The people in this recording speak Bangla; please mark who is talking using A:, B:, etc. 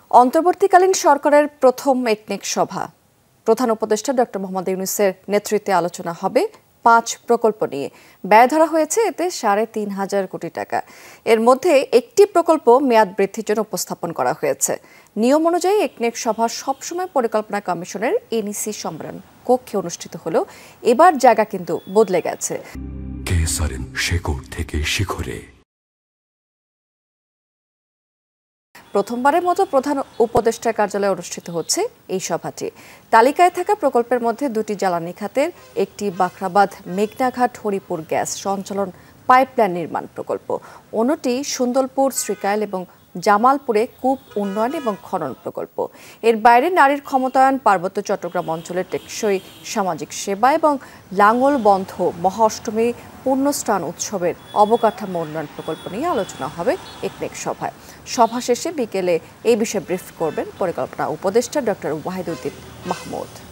A: অন্তর্বর্তীকালীন সরকারের প্রথম একনেক সভা প্রধান উপদেষ্টা ডক্টর মোহাম্মদ ইউনুসের নেতৃত্বে আলোচনা হবে 5 প্রকল্প নিয়ে। ব্যয় ধরা হয়েছে এতে 3,500 কোটি টাকা। এর মধ্যে একটি প্রকল্প মেয়াদ বৃদ্ধির জন্য উপস্থাপন করা হয়েছে। নিয়ম অনুযায়ী একনেক সভা সবসময় পরিকল্পনা কমিশনের এনইসি সম্মেলন কক্ষে অনুষ্ঠিত হলেও এবার জায়গা কিন্তু বদলে গেছে। প্রথমবারের মতো প্রধান উপদেষ্টার কার্যালয়ে অনুষ্ঠিত হচ্ছে এই সভাটি। তালিকায় থাকা প্রকল্পের মধ্যে 2টি জ্বালানি খাতের, একটি বাখরাবাদ মেঘনাঘাট হরিপুর গ্যাস সঞ্চালন পাইপলাইন নির্মাণ প্রকল্প, অন্যটি সুন্দরপুর শ্রীকাইল এবং জামালপুরে কূপ উন্নয়ন এবং খনন প্রকল্প। এর বাইরে নারীর ক্ষমতায়ন, পার্বত্য চট্টগ্রাম অঞ্চলের টেকসই সামাজিক সেবা এবং লাঙ্গল বন্ধ মহাঅষ্টমী পুণ্যস্নান উৎসবের অবকাঠামো উন্নয়ন প্রকল্প নিয়ে আলোচনা হবে একনেক সভায়। সভা শেষে বিকেলে এই বিষয়ে ব্রিফ করবেন পরিকল্পনা উপদেষ্টা ডক্টর ওয়াহিদুদ্দিন মাহমুদ।